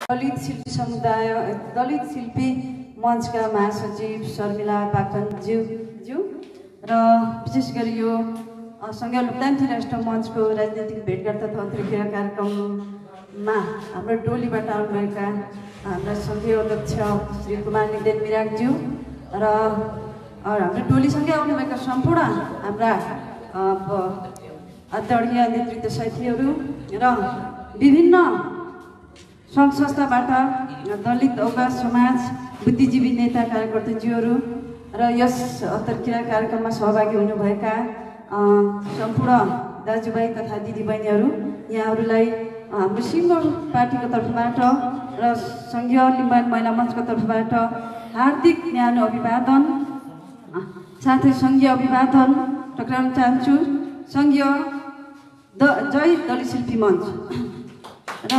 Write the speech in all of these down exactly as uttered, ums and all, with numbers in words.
दलित शिल्पी समुदाय दलित शिल्पी मञ्चका महासचिव शर्मिला पाखनज्यू ज्यू र विशेष गरी यो सङ्घीय लोकतान्त्रिक राष्ट्र मञ्चको राजनीतिक भेटघाट तथा अन्तर्क्रिया कार्यक्रममा हाम्रो टोलीबाट आउनुभएका हाम्रा सङ्घीय अध्यक्ष श्री कुमार निदेन मिरागज्यू र हाम्रो टोलीसँगै आउनुभएका सम्पूर्ण हाम्रा आदरणीय नेतृत्व साथीहरू र विभिन्न सङ्घ संस्थाबाट दलित अवकाश समाज बुद्धिजीवी नेता कार्यकर्ताज्यूहरू र यस अन्तर्क्रिया कार्यक्रममा सहभागी हुनुभएका सम्पूर्ण दाजुभाइ तथा दिदीबहिनीहरू यहाँहरूलाई हाम्रो सिङ्गो पार्टीको तर्फबाट र सङ्घीय लिम्बायत महिला मञ्चको तर्फबाट हार्दिक न्यानो अभिवादन साथै सङ्घीय अभिवादन टक्राउन चाहन्छु। सङ्घीय द जय दलित शिल्पी मञ्च र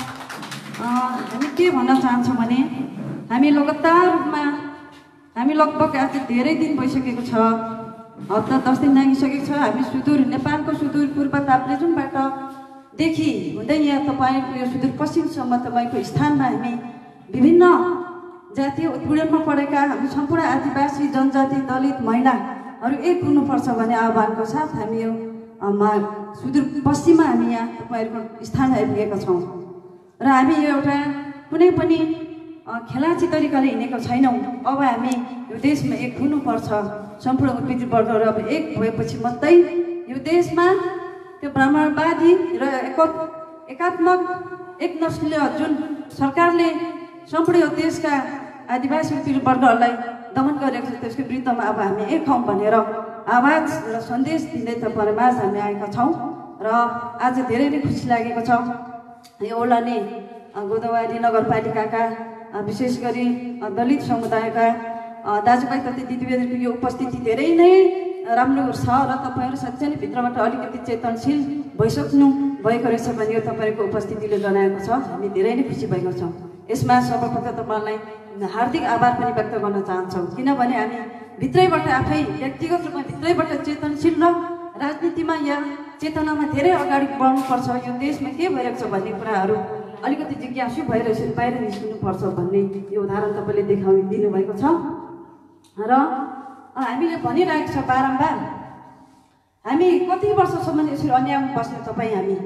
हामी के भन्न चाहन्छौँ भने हामी लगातार रूपमा हामी लगभग आज धेरै दिन भइसकेको छ, हप्ता दस दिन नागिसकेको छ। हामी सुदूर नेपालको सुदूर पूर्व ताप्लेजुङबाट देखि हुँदै यहाँ तपाईँको यो सुदूर पश्चिमसम्म तपाईँको स्थानमा हामी विभिन्न जातीय उत्पीडनमा परेका हामी सम्पूर्ण आदिवासी जनजाति दलित महिलाहरू एक हुनुपर्छ भन्ने आह्वानको साथ हामी यो सुदूर पश्चिममा हामी यहाँ तपाईँहरूको स्थान आइपुगेका छौँ र हामी यो एउटा कुनै पनि खेलाची तरिकाले हिँडेको छैनौँ। अब हामी यो देशमा एक हुनुपर्छ, सम्पूर्ण उत्पीडित वर्गहरू अब एक भएपछि मात्रै यो देशमा त्यो ब्राह्मणवादी र एक एकात्मक एक नस्लीय जुन सरकारले सम्पूर्ण यो देशका आदिवासी उत्पीडित वर्गहरूलाई दमन गरेको छ त्यसको विरुद्धमा अब हामी एक हौँ भनेर आवाज र सन्देश दिँदै तपाईँहरूमाझ हामी आएका छौँ र आज धेरै नै खुसी लागेको छ। यो ओलाने गोदावरी नगरपालिकाका विशेष गरी दलित समुदायका दाजुभाइ तथा दिदीबहिनीहरूको यो उपस्थिति धेरै नै राम्रो छ र तपाईँहरू साँच्चै नै भित्रबाट अलिकति चेतनशील भइसक्नु भएको रहेछ भने यो तपाईँहरूको उपस्थितिले जनाएको छ। हामी धेरै नै खुसी भएका छौँ। यसमा सर्वप्रथम तपाईँलाई हार्दिक आभार पनि व्यक्त गर्न चाहन्छौँ, किनभने हामी भित्रैबाट आफै व्यक्तिगत रूपमा भित्रैबाट चेतनशील र राजनीतिमा या चेतनामा धेरै अगाडि बढ्नुपर्छ। यो देशमा के भइरहेको छ भन्ने कुराहरू अलिकति जिज्ञासु भइरहेछ, बाहिर निस्किनुपर्छ भन्ने यो उदाहरण तपाईँले देखाउ दिनुभएको छ र हामीले भनिरहेको छ बारम्बार हामी कति वर्षसम्म यसरी अन्यायमा बस्ने तपाईँ हामी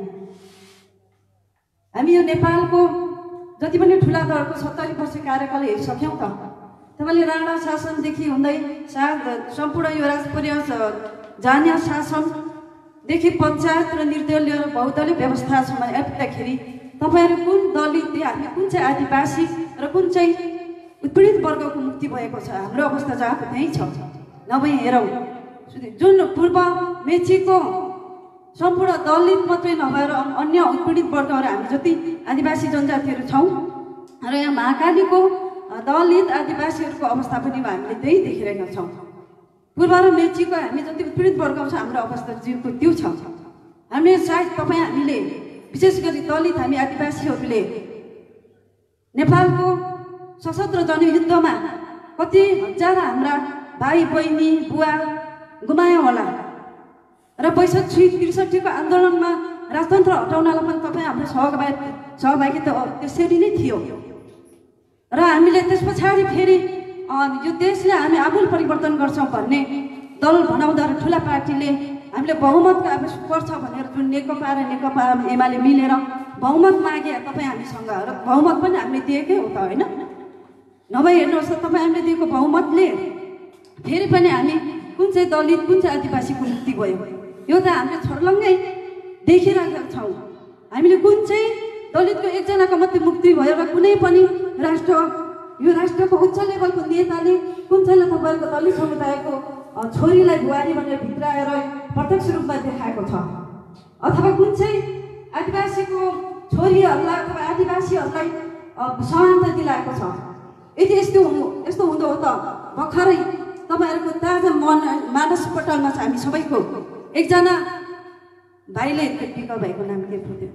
हामी यो नेपालको जति पनि ठुला दलको सत्तरी वर्ष कार्यकाल हेरिसक्यौँ त। तपाईँले राणा शासनदेखि हुँदै सा सम्पूर्ण यो राजपरिवार जानीय शासनदेखि पञ्चायत र निर्दलीय र बहुदलीय व्यवस्थासम्म आइपुग्दाखेरि तपाईँहरू कुन दलित हामी कुन चाहिँ आदिवासी र कुन चाहिँ उत्पीडित वर्गको मुक्ति भएको छ? हाम्रो अवस्था जहाँको त्यहीँ छ। नभए हेरौँ जुन पूर्व मेचीको सम्पूर्ण दलित मात्रै नभएर अन्य उत्पीडित वर्गहरू हामी जति आदिवासी जनजातिहरू छौँ र यहाँ महाकालीको दलित आदिवासीहरूको अवस्था पनि हामीले त्यही देखिरहेका छौँ। पूर्व र मेचीको हामी जति उत्पीडित वर्ग छ हाम्रो अवस्था जीवको त्यो छ। हामीले सायद तपाईँ हामीले विशेष गरी दलित हामी आदिवासीहरूले नेपालको सशस्त्र जनयुद्धमा कति हजार हाम्रा भाइ बहिनी बुवा गुमायो होला र बैसठी त्रिसठीको आन्दोलनमा राजतन्त्र हटाउनलाई पनि तपाईँ हाम्रो सहभागी सहभागिता त्यसरी नै थियो र हामीले त्यस पछाडि फेरि यो देशले हामी आमूल परिवर्तन गर्छौँ भन्ने दल बनाउँदा र ठुला पार्टीले हामीले बहुमतको आवश्यक पर्छ भनेर जुन नेकपा र नेकपा एमाले मिलेर बहुमत मागे तपाईँ हामीसँग र बहुमत पनि हामीले दिएकै हो त होइन? नभए हेर्नुहोस् त तपाईँ हामीले दिएको बहुमतले फेरि पनि हामी कुन चाहिँ दलित कुन चाहिँ आदिवासीको मुक्ति भयो यो त हामीले छर्लङ्गै देखिरहेका छौँ। हामीले कुन चाहिँ दलितको एकजनाको मात्रै मुक्ति भयो र कुनै पनि राष्ट्र यो राष्ट्रको उच्च लेभलको नेताले कुन चाहिँलाई तपाईँहरूको दलित समुदायको छोरीलाई बुहारी भनेर भित्राएर प्रत्यक्ष रूपमा देखाएको छ अथवा कुन चाहिँ आदिवासीको छोरीहरूलाई अथवा आदिवासीहरूलाई समानता दिलाएको छ। यदि यस्तो हुनु यस्तो हुँदो हो त भर्खरै तपाईँहरूको ताजा मन मानस पटलमा छ हामी सबैको एकजना भाइले बिका भाइको नाम के थियो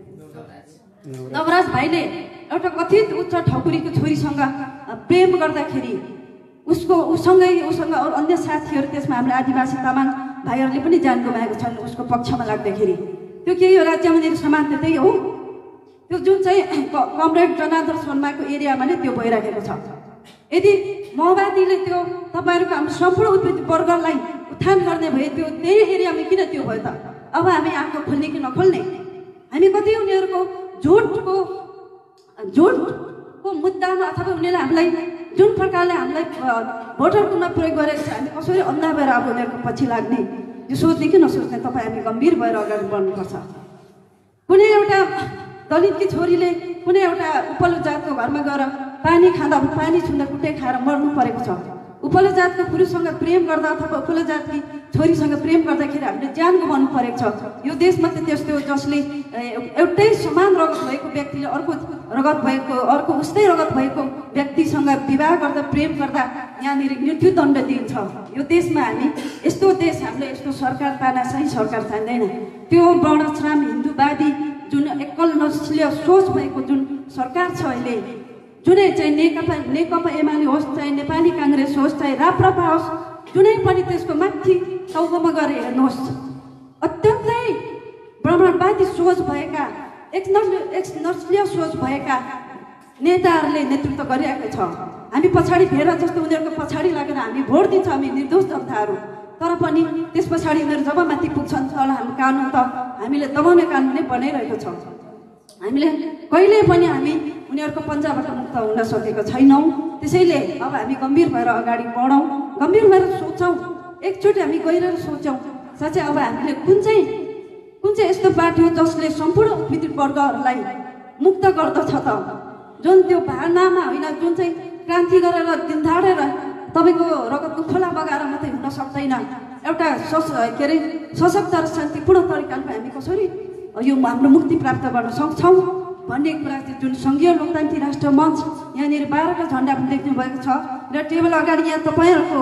नवराज भाइले एउटा कथित उच्च ठकुरीको छोरीसँग प्रेम गर्दाखेरि उसको उसँगै उसँग अरू अन्य साथीहरू त्यसमा हाम्रो आदिवासी तामाङ भाइहरूले पनि जान गुमाएको छन् उसको पक्षमा लाग्दाखेरि त्यो के यो राज्यमा मेरो समानता त्यही हो? त्यो जुन चाहिँ कमरेड जनार्दन शर्माको एरियामा नै त्यो भइराखेको छ। यदि माओवादीले त्यो तपाईँहरूको हाम्रो सम्पूर्ण उत्पीडित वर्गलाई उत्थान गर्ने भए त्यो त्यही एरियामा किन त्यो भयो त? अब हामी आँखा खोल्ने कि नखोल्ने? हामी कति उनीहरूको झुटको झुटको मुद्दामा अथवा उनीहरूले हामीलाई जुन प्रकारले हामीलाई भोटरकोमा प्रयोग गरेको छ हामी कसरी अन्धा भएर अब उनीहरूको पछि लाग्ने यो सोच्ने कि नसोच्ने तपाईँ हामी गम्भीर भएर अगाडि बढ्नुपर्छ। कुनै एउटा दलितकी छोरीले कुनै एउटा उपल्लो जातको घरमा गएर पानी खाँदा पानी छुँदा कुटे खाएर मर्नु परेको छ। उपल्लो जातको पुरुषसँग प्रेम गर्दा अथवा उपल्लो जातकी छोरीसँग प्रेम गर्दाखेरि हामीले ज्यान गुमाउनु परेको छ। यो देशमा त त्यस्तो जसले एउटै समान रगत भएको व्यक्तिले अर्को रगत भएको अर्को उस्तै रगत भएको व्यक्तिसँग विवाह गर्दा प्रेम गर्दा यहाँनिर मृत्युदण्ड दिन्छ। यो देशमा हामी यस्तो देश हामीले यस्तो सरकार तानाशाही सरकार चाहिँदैन। त्यो वर्णश्राम हिन्दूवादी जुन एकल नस्लीय सोच भएको जुन सरकार छ अहिले, जुनै चाहिँ नेकपा नेकपा एमाले होस् चाहे नेपाली काङ्ग्रेस होस् चाहे राप्रपा होस्, जुनै पनि त्यसको माथि टाउकोमा गएर हेर्नुहोस् अत्यन्तै ब्राह्मणवादी सोच भएका एक एक नस्लीय सोच भएका नेताहरूले नेतृत्व गरिरहेको छ। हामी पछाडि भेर जस्तो उनीहरूको पछाडि लागेर हामी भोट दिन्छ हामी निर्दोष जनताहरू, तर पनि त्यस पछाडि उनीहरू जब माथि पुग्छन् तल हामी कानुन त हामीले दबाउने कानुन नै बनाइरहेको छ। हामीले कहिले पनि हामी उनीहरूको पन्जाबाट मुक्त हुन सकेको छैनौँ। त्यसैले अब हामी गम्भीर भएर अगाडि बढौँ, गम्भीर भएर सोचौँ, एकचोटि हामी गएर सोचौँ साँच्चै अब हामीले कुन चाहिँ कुन चाहिँ यस्तो पार्टी हो जसले सम्पूर्ण उत्पीडित वर्गहरूलाई मुक्त गर्दछ त? जुन त्यो भावनामा होइन, जुन चाहिँ क्रान्ति गरेर दिन ढाडेर तपाईँको रगतको खोला बगाएर मात्रै हुन सक्दैन। एउटा सस के अरे सशक्त र शान्तिपूर्ण तरिकाले हामी कसरी यो हाम्रो मुक्ति प्राप्त गर्न सक्छौँ भन्ने कुरा चाहिँ जुन सङ्घीय लोकतान्त्रिक राष्ट्र मञ्च यहाँनिर बाह्रवटा झन्डा पनि देख्नु भएको छ र टेबल अगाडि यहाँ तपाईँहरूको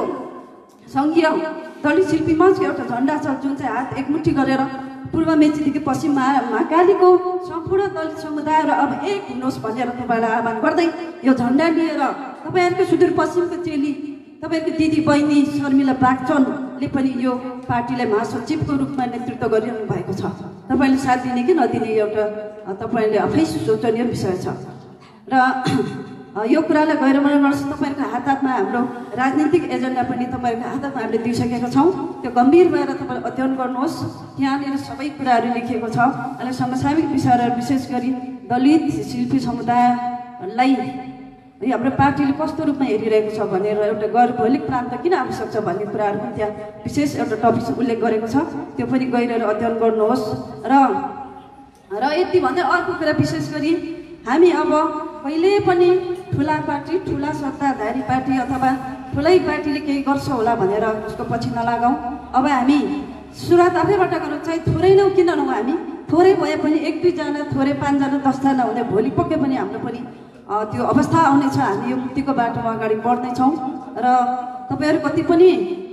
सङ्घीय दलित शिल्पी मञ्चको एउटा झन्डा छ जुन चाहिँ हात एकमुठी गरेर पूर्व मेचीदेखि पश्चिम महाकालीको सम्पूर्ण दलित समुदायहरू अब एक हुनुहोस् भनेर तपाईँलाई आह्वान गर्दै यो झन्डा लिएर तपाईँहरूको सुदूरपश्चिमको चेली तपाईँको दिदी बहिनी शर्मिला बागचनले पनि यो पार्टीलाई महासचिवको रूपमा नेतृत्व गरिरहनु भएको छ। तपाईँले साथ दिने कि नदिने एउटा तपाईँले आफै सोचनीय विषय छ र यो कुरालाई गएर मनोरञ्जन तपाईँहरूको हात हातमा हाम्रो राजनीतिक एजेन्डा पनि तपाईँहरूको हात हातमा हामीले दिइसकेका छौँ। त्यो गम्भीर भएर तपाईँले अध्ययन गर्नुहोस्। यहाँनिर सबै कुराहरू लेखिएको छ। अहिले समसामयिक विषयहरू विशेष गरी दलित शिल्पी समुदायलाई हाम्रो पार्टीले कस्तो रूपमा हेरिरहेको छ भनेर एउटा गैर भौगोलिक प्रान्त किन आवश्यक छ भन्ने कुराहरू पनि त्यहाँ विशेष एउटा टपिक उल्लेख गरेको छ। त्यो पनि गएर अध्ययन गर्नुहोस्। र र यति भन्दै अर्को कुरा विशेष गरी हामी अब कहिले पनि ठुला पार्टी ठुला सत्ताधारी पार्टी अथवा ठुलै पार्टीले केही गर्छ होला भनेर उसको पछि नलागौँ। अब हामी सुरुवात आफैबाट गरौँ, चाहे थोरै नौ किन नहौँ, हामी थोरै भए पनि एक दुईजना थोरै पाँचजना दसजना हुँदै भोलि पक्कै पनि हाम्रो पनि त्यो अवस्था आउनेछ। हामी यो मुक्तिको बाटोमा अगाडि बढ्दैछौँ र तपाईँहरू कति पनि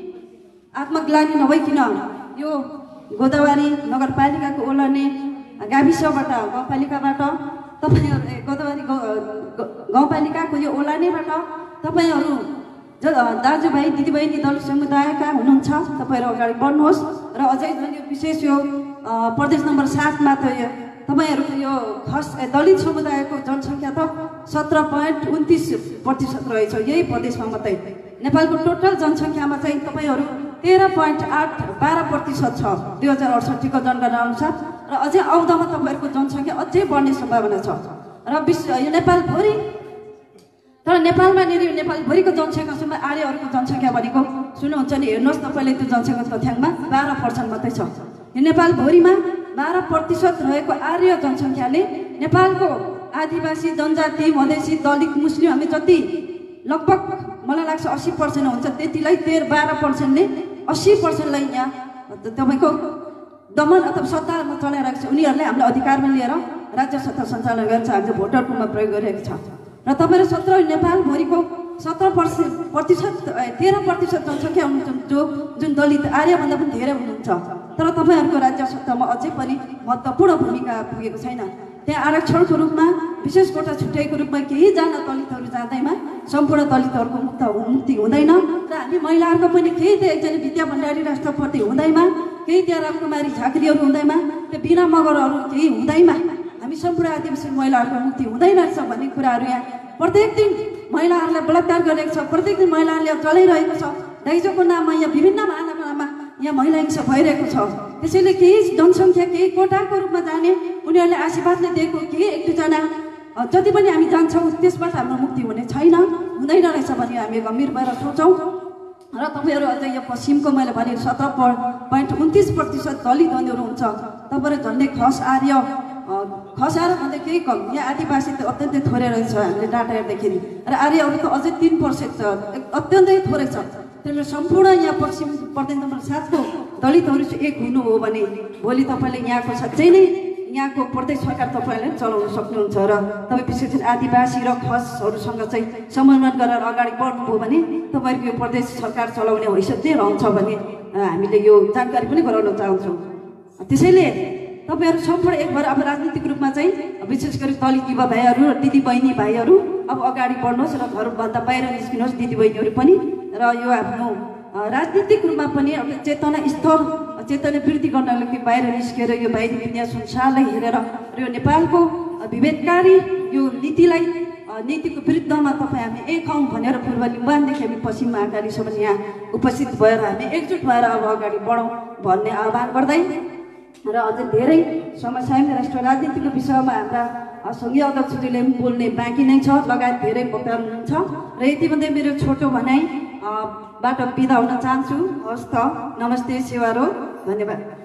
आत्मग्लानी नभइकन यो गोदावरी नगरपालिकाको ओर्लने गाविसबाट गाउँपालिकाबाट तपाईँहरू गोदावरी गाउँपालिकाको यो ओर्लनेबाट तपाईँहरू ज दाजुभाइ दिदीबहिनी दलित समुदायका हुनुहुन्छ तपाईँहरू अगाडि बढ्नुहोस्। र अझै झन् यो विशेष यो प्रदेश नम्बर सातमा त यो तपाईँहरूको यो खस दलित समुदायको जनसङ्ख्या त सत्र पोइन्ट उन्तिस प्रतिशत रहेछ यही प्रदेशमा मात्रै। नेपालको टोटल जनसङ्ख्यामा चाहिँ तपाईँहरू तेह्र पोइन्ट आठ बाह्र प्रतिशत छ दुई हजार अडसट्ठीको जनगणना अनुसार। र अझै आउँदामा तपाईँहरूको जनसङ्ख्या अझै बढ्ने सम्भावना छ। र विश्व यो नेपालभरि तर नेपालमा निर यो नेपालभरिको जनसङ्ख्यासँग आर्यहरूको जनसङ्ख्या भनेको सुन्नुहुन्छ नि, हेर्नुहोस् तपाईँले त्यो जनसङ्ख्या तथ्याङ्कमा बाह्र पर्सेन्ट मात्रै छ। यो नेपालभरिमा बाह्र प्रतिशत रहेको आर्य जनसङ्ख्याले नेपालको आदिवासी जनजाति मधेसी दलित मुस्लिम हामी जति लगभग मलाई लाग्छ अस्सी पर्सेन्ट हुन्छ त्यतिलाई तेह्र बाह्र पर्सेन्टले अस्सी पर्सेन्टलाई यहाँ तपाईँको दमन अथवा सत्तामा चलाइरहेको छ। उनीहरूले हामीले अधिकारमा लिएर राज्य सत्ता सञ्चालन गरेर हामीले भोटरकोमा प्रयोग गरिरहेको छ। र तपाईँहरू सत्र नेपालभरिको सत्र पर्सेन्ट प्रतिशत तेह्र प्रतिशत जनसङ्ख्या हुनुहुन्छ जो जुन दलित आर्यभन्दा पनि धेरै हुनुहुन्छ। तर तपाईँहरूको राज्य सत्तामा अझै पनि महत्त्वपूर्ण भूमिका पुगेको छैन। त्यहाँ आरक्षणको रूपमा विशेष कोटा छुट्याएको रूपमा केहीजना दलितहरू जाँदैमा सम्पूर्ण दलितहरूको मुक्त मुक्ति हुँदैन। र हामी महिलाहरूको पनि केही त्यहाँ एकजना विद्या भण्डारी राष्ट्रपति हुँदैमा, केही त्यहाँ रामकुमारी झाँक्रीहरू हुँदैमा, त्यो बिना मगरहरू केही हुँदैमा हामी सम्पूर्ण आदिवासी महिलाहरूको मुक्ति हुँदैन रहेछ भन्ने कुराहरू यहाँ प्रत्येक दिन महिलाहरूलाई बलात्कार गरेको छ, प्रत्येक दिन महिलाहरूले चलाइरहेको छ। दाइजोको नाममा यहाँ विभिन्न महानगरमा यहाँ महिला हिंसा भइरहेको छ। त्यसैले केही जनसङ्ख्या केही कोटाको रूपमा जाने उनीहरूले आशीर्वादले दिएको केही एक दुईजना जति पनि हामी जान्छौँ त्यसबाट हाम्रो मुक्ति हुने छैन, हुँदैन रहेछ भने हामी गम्भीर भएर सोचौँ। र तपाईँहरू अझै यो पश्चिमको मैले भने सत्र पोइन्ट उन्तिस प्रतिशत दलित उनीहरू हुन्छ। तपाईँहरू झन्डै खस आर्य खस आर्य भन्दा केही कम, यहाँ आदिवासी त अत्यन्तै थोरै रहेछ हामीले डाटा हेर्दाखेरि, र आर्यहरू त अझै तिन पर्सेन्ट छ, अत्यन्तै थोरै छ। त्यसले सम्पूर्ण यहाँ पश्चिम प्रदेश नम्बर सातको दलितहरू चाहिँ एक हुनु हो भने भोलि तपाईँले यहाँको साँच्चै नै यहाँको प्रदेश सरकार तपाईँहरूले चलाउन सक्नुहुन्छ। र तपाईँ विशेष गरी आदिवासी र खसहरूसँग चाहिँ समन्वय गरेर अगाडि बढ्नुभयो भने तपाईँहरूको यो प्रदेश सरकार चलाउने हैसियत नै रहन्छ भन्ने हामीले यो जानकारी पनि गराउन चाहन्छौँ। त्यसैले तपाईँहरू सम्पूर्ण एक भएर अब राजनीतिक रूपमा चाहिँ विशेष गरी दलित युवा भाइहरू र दिदी बहिनी भाइहरू अब अगाडि बढ्नुहोस् र घरभन्दा बाहिर निस्किनुहोस् दिदी बहिनीहरू पनि। र यो आफ्नो राजनीतिक रूपमा पनि अब चेतना स्तर चेतना वृद्धि गर्नको लागि बाहिर निस्केर यो बाहिरी विद्या संसारलाई हेरेर र यो नेपालको विभेदकारी यो नीतिलाई नीतिको विरुद्धमा तपाईँ हामी एक हौँ भनेर पूर्व लिम्बानदेखि हामी पश्चिम महाकालीसम्म यहाँ उपस्थित भएर हामी एकजुट भएर अब अगाडि बढौँ भन्ने आह्वान गर्दै र अझै धेरै समस्या राष्ट्रिय राजनीतिको विषयमा हाम्रा सङ्घीय अध्यक्षजीले पनि बोल्ने बाँकी नै छ, लगायत धेरै वक्ताहरू हुनुहुन्छ। र यति भन्दै मेरो छोटो भनाइ बाट बिदा हुन चाहन्छु। हस् त, नमस्ते, सेवारो, धन्यवाद।